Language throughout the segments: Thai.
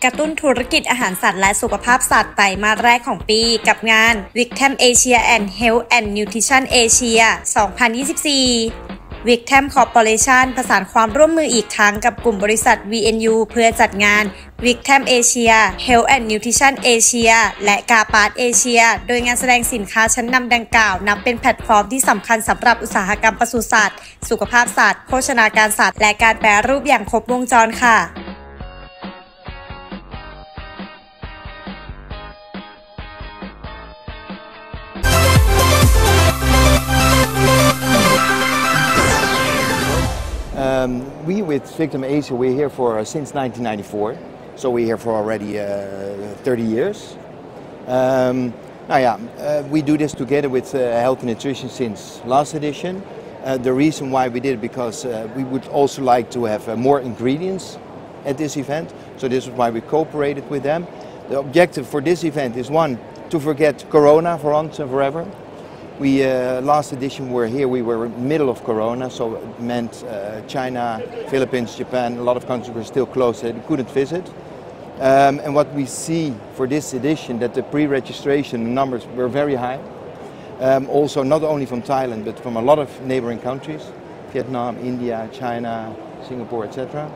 กระตุ้นธุรกิจอาหารสัตว์และสุขภาพสัตว์ไตรมาสแรกของปีกับงาน WICTAM Asia and Health and Nutrition Asia 2024 WICTAM Corporation ประสานความร่วมมืออีกครั้งกับกลุ่มบริษัท VNU เพื่อจัดงาน WICTAM Asia Health and Nutrition Asia และกาปาร์ตเอเชียโดยงานแสดงสินค้าชั้นนำดังกล่าวนับเป็นแพลตฟอร์มที่สำคัญสำหรับอุตสาหกรรมปศุสัตว์สุขภาพสัตว์โภชนาการสัตว์และการแปรรูปอย่างครบวงจรค่ะ We with WICTAM Asia, we're here for since 1994, so we're here for already 30 years. We do this together with Health and Nutrition since last edition. The reason why we did it because we would also like to have more ingredients at this event, so this is why we cooperated with them. The objective for this event is one, to forget Corona for once and forever. We last edition we were in the middle of Corona, so it meant China, Philippines, Japan, a lot of countries were still closed, so they couldn't visit. And what we see for this edition, that the pre-registration numbers were very high. Also not only from Thailand, but from a lot of neighboring countries, Vietnam, India, China, Singapore, etc.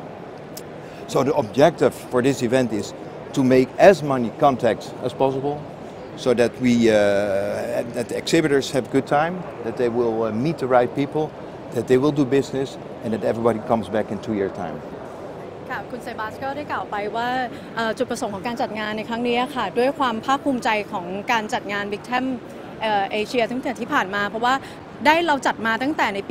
So the objective for this event is to make as many contacts as possible, so that that the exhibitors have a good time, that they will meet the right people, that they will do business, and that everybody comes back in 2 years' time. ค่ะคุณเซบาสก็ได้กล่าวไปว่าจุดประสงค์ของการจัดงานในครั้งนี้ค่ะด้วยความภาคภูมิใจของการจัดงาน WICTAM Asia ตั้งแต่ที่ผ่านมาเพราะว่าเราจัดมาตั้งแต่ในปี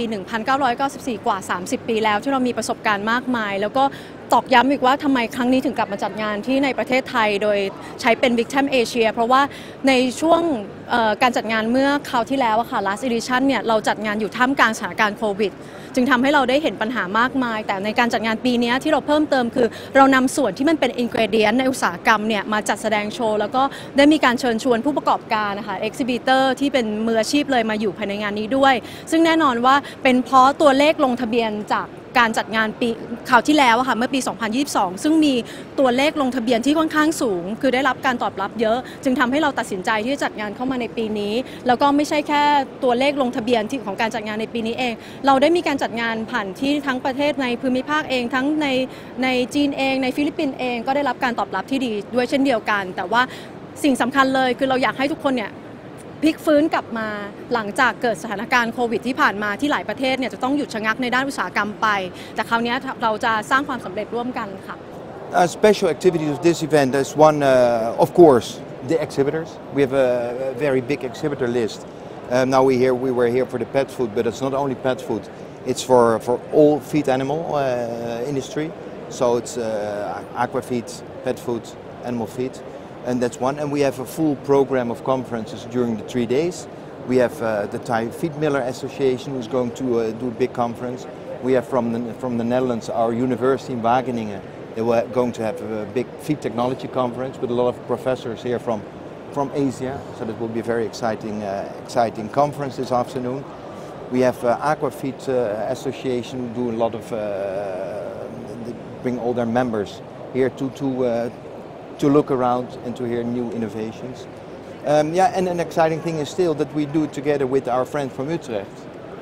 1994 กว่า 30 ปีแล้วที่เรามีประสบการณ์มากมายแล้วก็ตอกย้ำอีกว่าทำไมครั้งนี้ถึงกลับมาจัดงานที่ในประเทศไทยโดยใช้เป็น WICTAM Asia เพราะว่าในช่วงการจัดงานเมื่อคราวที่แล้วค่ะ last edition เนี่ยเราจัดงานอยู่ท่ามกลางสถานการณ์โควิดจึงทำให้เราได้เห็นปัญหามากมายแต่ในการจัดงานปีนี้ที่เราเพิ่มเติมคือเรานำส่วนที่มันเป็น ingredient ในอุตสาหกรรมเนี่ยมาจัดแสดงโชว์แล้วก็ได้มีการเชิญชวนผู้ประกอบการนะคะ exhibitor ที่เป็นมืออาชีพเลยมาอยู่ภายในงานนี้ด้วยซึ่งแน่นอนว่าเป็นเพราะตัวเลขลงทะเบียนจากการจัดงานปีคราวที่แล้วค่ะเมื่อปี 2022 ซึ่งมีตัวเลขลงทะเบียนที่ค่อนข้างสูงคือได้รับการตอบรับเยอะจึงทำให้เราตัดสินใจที่จะจัดงานเข้ามาในปีนี้แล้วก็ไม่ใช่แค่ตัวเลขลงทะเบียนที่ของการจัดงานในปีนี้เองเราได้มีการจัดงานผ่านที่ทั้งประเทศในภูมิภาคเองทั้งในจีนเองในฟิลิปปินส์เองก็ได้รับการตอบรับที่ดีด้วยเช่นเดียวกันแต่ว่าสิ่งสำคัญเลยคือเราอยากให้ทุกคนเนี่ยพลิกฟื้นกลับมาหลังจากเกิดสถานการณ์โควิดที่ผ่านมาที่หลายประเทศเนี่ยจะต้องหยุดชะงักในด้านอุตสาหกรรมไปแต่คราวนี้เราจะสร้างความสำเร็จร่วมกันค่ะ Special activities of this event is one, of course, the exhibitors. We have a very big exhibitor list. Now we were here for the pet food, but it's not only pet food. It's for all feed animal industry. So it's aqua feed, pet food, animal feed. And that's one. And we have a full program of conferences during the 3 days. We have the Thai Feed Miller Association who's going to do a big conference. We have from the Netherlands our university in Wageningen. They were going to have a big feed technology conference with a lot of professors here from Asia. So that will be a very exciting conference this afternoon. We have Aqua Feed Association do a lot of bring all their members here to look around and to hear new innovations. And an exciting thing is still that we do it together with our friend from Utrecht.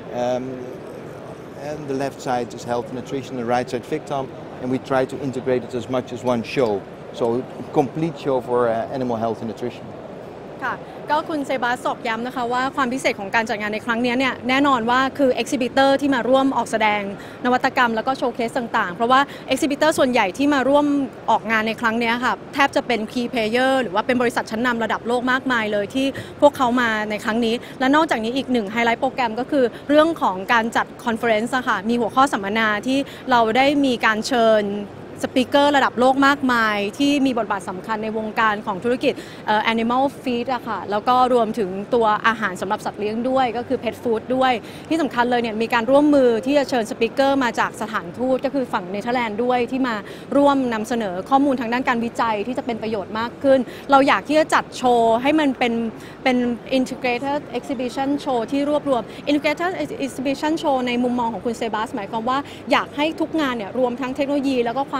And the left side is Health and Nutrition, the right side WICTAM, and we try to integrate it as much as one show. So a complete show for animal health and nutrition. ค่ะก็คุณเซบาสตอกย้ำนะคะว่าความพิเศษของการจัดงานในครั้งนี้เนี่ยแน่นอนว่าคือ exhibitor ที่มาร่วมออกแสดงนวัตกรรมแล้วก็โชว์เคสต่างๆเพราะว่า exhibitor ส่วนใหญ่ที่มาร่วมออกงานในครั้งนี้ค่ะแทบจะเป็น key player หรือว่าเป็นบริษัทชั้นนำระดับโลกมากมายเลยที่พวกเขามาในครั้งนี้และนอกจากนี้อีกหนึ่งไฮไลท์โปรแกรมก็คือเรื่องของการจัดคอนเฟอเรนซ์ค่ะมีหัวข้อสัมมนาที่เราได้มีการเชิญสปีกเกอร์ระดับโลกมากมายที่มีบทบาทสำคัญในวงการของธุรกิจanimal feed อะค่ะแล้วก็รวมถึงตัวอาหารสำหรับสัตว์เลี้ยงด้วยก็คือ pet food ด้วยที่สำคัญเลยเนี่ยมีการร่วมมือที่จะเชิญสปีกเกอร์มาจากสถานทูตก็คือฝั่งเนเธอร์แลนด์ด้วยที่มาร่วมนำเสนอข้อมูลทางด้านการวิจัยที่จะเป็นประโยชน์มากขึ้นเราอยากที่จะจัดโชว์ให้มันเป็น integrated exhibition show ที่รวบรวม integrated exhibition show ในมุมมองของคุณเซบาสหมายความว่าอยากให้ทุกงานเนี่ยรวมทั้งเทคโนโลยีแล้วก็ความ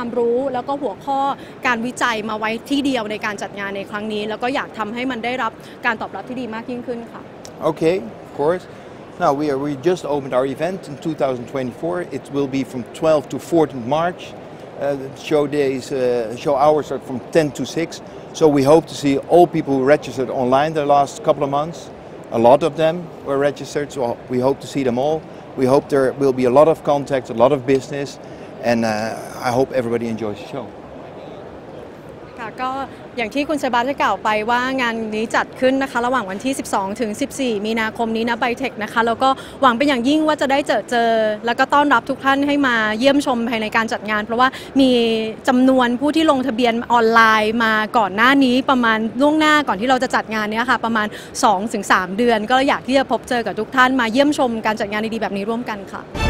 ความรู้แล้วก็หัวข้อการวิจัยมาไว้ที่เดียวในการจัดงานในครั้งนี้แล้วก็อยากทำให้มันได้รับการตอบรับที่ดีมากยิ่งขึ้นค่ะ Okay, of course. Now we just opened our event in 2024. It will be from 12 to 14 March. Show days, show hours are from 10 to 6. So we hope to see all people who registered online the last couple of months. A lot of them were registered, so we hope to see them all. We hope there will be a lot of contact, a lot of business, and I hope everybody enjoys the show. ค่ะก็อย่างที่คุณเซบาสได้กล่าวไปว่างานนี้จัดขึ้นนะคะระหว่างวันที่ 12 ถึง 14 มีนาคมนี้นะไบเทคนะคะแล้วก็หวังเป็นอย่างยิ่งว่าจะได้เจอแล้วก็ต้อนรับทุกท่านให้มาเยี่ยมชมภายในการจัดงานเพราะว่ามีจำนวนผู้ที่ลงทะเบียนออนไลน์มาก่อนหน้านี้ประมาณล่วงหน้าก่อนที่เราจะจัดงานนี้ค่ะประมาณ 2-3 เดือนก็อยากที่จะพบเจอกับทุกท่านมาเยี่ยมชมการจัดงานดีๆแบบนี้ร่วมกันค่ะ